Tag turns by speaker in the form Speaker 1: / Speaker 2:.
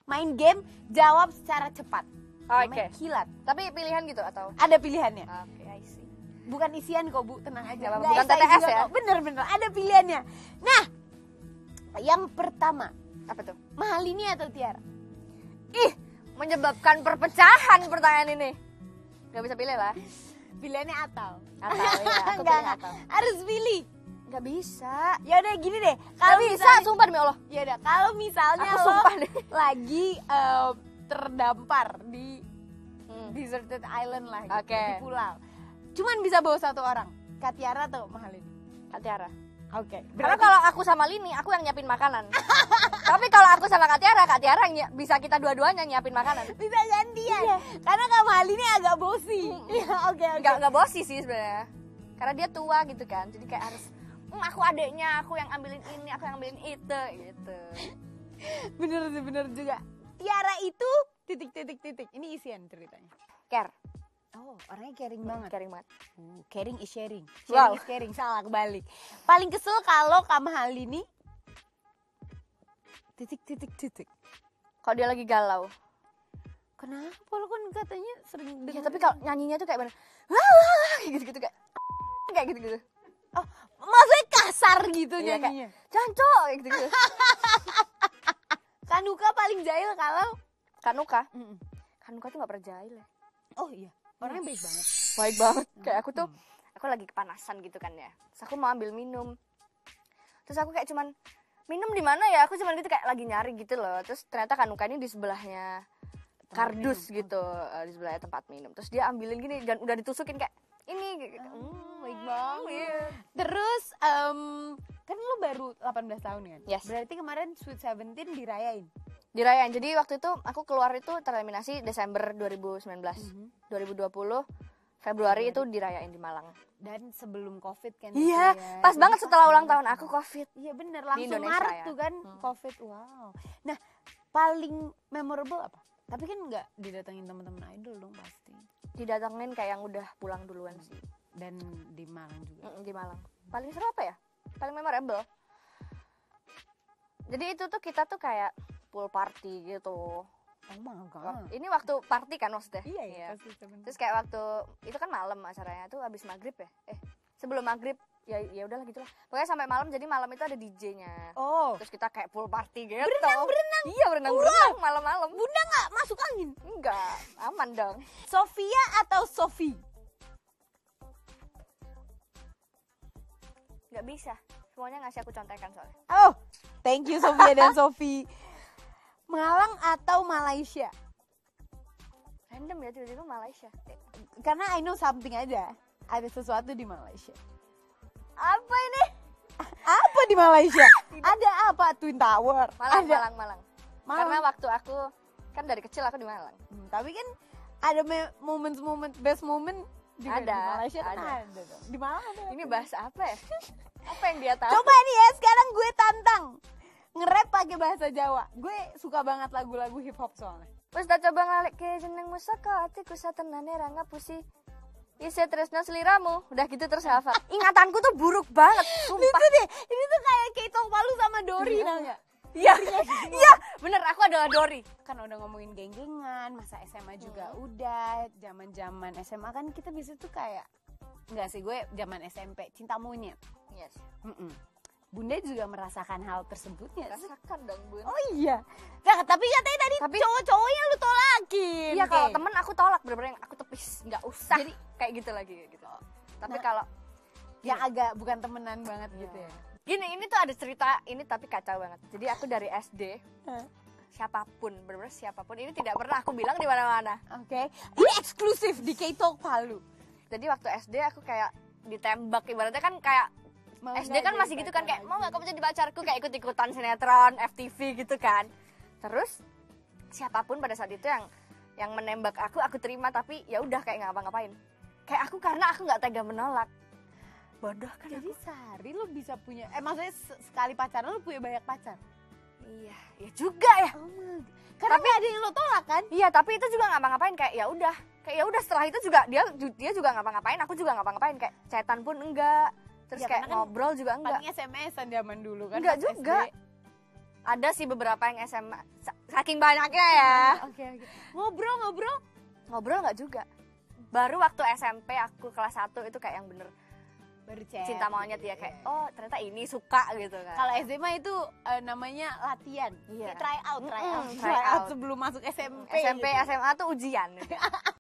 Speaker 1: main game, jawab secara cepat.
Speaker 2: Oke.
Speaker 1: Kilat.
Speaker 2: Tapi pilihan gitu atau?
Speaker 1: Ada pilihannya.
Speaker 2: Oke, I see.
Speaker 1: Bukan isian kok Bu, tenang aja.
Speaker 2: Nggak apa-apa,
Speaker 1: Nggak
Speaker 2: bukan
Speaker 1: esai
Speaker 2: TTS
Speaker 1: juga
Speaker 2: ya?
Speaker 1: kok. Bener, ada pilihannya. Nah, yang pertama,
Speaker 2: Apa tuh?
Speaker 1: Mahalini atau Tiara?
Speaker 2: Ih, menyebabkan perpecahan pertanyaan ini. Gak bisa pilih lah.
Speaker 1: Pilihannya atau?
Speaker 2: Atau ya, aku
Speaker 1: Enggak,
Speaker 2: pilih atau.
Speaker 1: harus pilih.
Speaker 2: Gak bisa.
Speaker 1: Ya udah gini deh.
Speaker 2: Gak
Speaker 1: Kalau
Speaker 2: bisa,
Speaker 1: misalnya,
Speaker 2: sumpah demi Allah.
Speaker 1: ya udah, kalau misalnya
Speaker 2: Aku
Speaker 1: lo
Speaker 2: sumpah deh.
Speaker 1: lagi terdampar di deserted island lah gitu,
Speaker 2: Oke.
Speaker 1: di pulau. Cuman bisa bawa satu orang. Kak Tiara atau Mahalini?
Speaker 2: Kak Tiara.
Speaker 1: Oke.
Speaker 2: Karena kalau aku sama Lini, aku yang nyiapin makanan. Tapi kalau aku sama Kak Tiara yang bisa kita dua-duanya nyiapin makanan.
Speaker 1: bisa gantian. Karena Kak Mahalini agak bosi. Iya, oke.
Speaker 2: Gak bosi sih sebenarnya. Karena dia tua gitu kan. Jadi kayak harus aku adeknya, aku yang ambilin ini, aku yang ambilin itu gitu.
Speaker 1: Bener juga. Tiara itu titik. Ini isian ceritanya.
Speaker 2: Care.
Speaker 1: Oh, orangnya caring banget.
Speaker 2: Caring banget.
Speaker 1: Caring is sharing.
Speaker 2: Wow.
Speaker 1: Sharing is caring. Salah, kebalik. Paling kesel kalau Kak Mahalini titik.
Speaker 2: Kalau dia lagi galau.
Speaker 1: Kenapa lo kan katanya sering
Speaker 2: Ya,
Speaker 1: dengar.
Speaker 2: tapi kalau nyanyinya tuh kayak bener. Wah, gitu-gitu kayak gitu-gitu.
Speaker 1: Oh, maksudnya kasar gitu
Speaker 2: Iya,
Speaker 1: nyanyinya.
Speaker 2: Jancok kayak gitu-gitu.
Speaker 1: Kanuka paling jahil kalau
Speaker 2: Kanuka tuh gak pernah jahil ya.
Speaker 1: oh iya, orangnya baik banget.
Speaker 2: Baik banget. Kayak aku tuh, aku lagi kepanasan gitu kan ya. Terus aku mau ambil minum. Terus aku kayak cuman, minum di mana ya? Aku cuman gitu kayak lagi nyari gitu loh. Terus ternyata Kanuka ini di sebelahnya kardus gitu, di sebelahnya tempat minum. Terus dia ambilin gini dan udah ditusukin kayak ini gitu.
Speaker 1: Baik banget.
Speaker 2: Iya.
Speaker 1: Terus kan lo baru 18 tahun kan?
Speaker 2: Yes.
Speaker 1: Berarti kemarin Sweet 17 dirayain.
Speaker 2: Dirayain. Jadi waktu itu aku keluar itu tereliminasi Desember 2019. 2020 Februari itu dirayain di Malang.
Speaker 1: Dan sebelum Covid kan.
Speaker 2: Iya,
Speaker 1: itu ya.
Speaker 2: pas
Speaker 1: Jadi
Speaker 2: banget setelah ulang
Speaker 1: banget.
Speaker 2: tahun aku Covid.
Speaker 1: Iya bener,
Speaker 2: Di
Speaker 1: langsung
Speaker 2: Indonesia
Speaker 1: Maret
Speaker 2: ya.
Speaker 1: tuh kan Covid. Wow. Nah, paling memorable apa? Tapi kan nggak didatengin teman-teman idol dong pasti.
Speaker 2: Didatengin kayak yang udah pulang duluan sih.
Speaker 1: Dan di Malang juga.
Speaker 2: Di Malang. Paling seru apa ya? Paling memorable. Jadi itu tuh kita tuh kayak pool party gitu.
Speaker 1: Oh my god.
Speaker 2: Ini waktu party kan maksudnya?
Speaker 1: Iya. Pasti temen.
Speaker 2: Terus kayak waktu itu kan malam acaranya tuh habis maghrib ya? Sebelum maghrib ya udahlah gitulah. Pokoknya sampai malam, jadi malam itu ada DJ-nya.
Speaker 1: Oh.
Speaker 2: Terus kita kayak pool party gitu.
Speaker 1: Berenang.
Speaker 2: Iya, berenang malam-malam.
Speaker 1: Bunda nggak masuk angin?
Speaker 2: Enggak, aman dong.
Speaker 1: Sofia atau Sofi?
Speaker 2: Nggak bisa. Semuanya ngasih aku contekan soalnya.
Speaker 1: Oh, thank you Sofia dan Sofi. Malang atau Malaysia?
Speaker 2: Random ya, tiba-tiba Malaysia.
Speaker 1: Karena I know something aja. Ada sesuatu di Malaysia.
Speaker 2: Apa ini?
Speaker 1: Apa di Malaysia? Ada apa? Twin Tower. Ada.
Speaker 2: Malang.
Speaker 1: Malang.
Speaker 2: Karena waktu aku kan dari kecil aku di Malang.
Speaker 1: Tapi kan ada momen best moment juga
Speaker 2: Ada,
Speaker 1: di Malaysia kan
Speaker 2: ada.
Speaker 1: ada dong. Di Malang ada.
Speaker 2: Ini bahasa apa ya? Apa yang dia tahu?
Speaker 1: Coba nih ya, sekarang gue tantang nge-rap pakai bahasa Jawa. Gue suka banget lagu-lagu hip hop soalnya.
Speaker 2: Wes tak coba ngalik ke jenengmu saka atiku satenane ra ngapusi. Isi tresno seliramu. Udah gitu terus hafal. Ingatanku tuh buruk banget, sumpah.
Speaker 1: Itu deh, ini tuh kayak Keito Palu sama Dori tau gak?
Speaker 2: Iya. Iya, bener aku adalah Dori.
Speaker 1: Kan udah ngomongin geng-gengan, masa SMA juga udah, zaman-zaman SMA kan kita bisa tuh kayak enggak sih, gue zaman SMP cinta monyet.
Speaker 2: Yes.
Speaker 1: Bunda juga merasakan hal tersebutnya.
Speaker 2: Rasakan dong, Bun.
Speaker 1: Oh iya. Nah, tapi katanya tadi cowok-cowoknya lu tolakin.
Speaker 2: Iya, kalau
Speaker 1: Kayak.
Speaker 2: temen aku tolak bener-bener yang aku tepis, nggak usah.
Speaker 1: Jadi
Speaker 2: kayak gitu lagi gitu. Tapi kalau
Speaker 1: yang agak bukan temenan banget gitu ya.
Speaker 2: gini, ini tuh ada cerita ini tapi kacau banget. Jadi aku dari SD siapapun, bener-bener siapapun ini tidak pernah aku bilang di mana-mana.
Speaker 1: Oke. Ini eksklusif di Keito Palu.
Speaker 2: Jadi waktu SD aku kayak ditembak, ibaratnya kan kayak
Speaker 1: Mau
Speaker 2: SD
Speaker 1: nggak
Speaker 2: kan
Speaker 1: jadi
Speaker 2: masih gitu kan, kayak
Speaker 1: pacar?
Speaker 2: mau nggak kamu jadi pacarku, kayak ikut-ikutan sinetron FTV gitu kan. Terus siapapun pada saat itu yang menembak aku terima, tapi ya udah kayak nggak ngapa-ngapain. Kayak aku karena aku nggak tega menolak. Bodoh kan.
Speaker 1: Jadi sehari lu bisa punya maksudnya sekali pacaran lu punya banyak pacar.
Speaker 2: Iya, ya juga ya.
Speaker 1: Oh my. Karena tapi ada yang lo tolak kan?
Speaker 2: Iya, tapi itu juga nggak ngapa-ngapain, kayak ya udah. Kayak ya udah setelah itu juga dia juga nggak ngapa-ngapain, aku juga nggak ngapa-ngapain, kayak chatan pun enggak. Terus
Speaker 1: Ya,
Speaker 2: kayak
Speaker 1: karena kan
Speaker 2: ngobrol juga enggak.
Speaker 1: Paling SMS-an zaman dulu kan.
Speaker 2: Enggak
Speaker 1: pas
Speaker 2: juga.
Speaker 1: SD.
Speaker 2: Ada sih beberapa yang SMA, saking banyaknya ya.
Speaker 1: Oke. Ngobrol
Speaker 2: Ngobrol nggak juga. Baru waktu SMP aku kelas 1 itu kayak yang bener
Speaker 1: baru chat.
Speaker 2: cinta monyet ya, kayak oh ternyata ini suka gitu kan.
Speaker 1: Kalau SMA itu namanya latihan.
Speaker 2: Iya.
Speaker 1: Kayak try out
Speaker 2: Try out.
Speaker 1: sebelum masuk SMP.
Speaker 2: SMP
Speaker 1: gitu.
Speaker 2: SMA tuh ujian.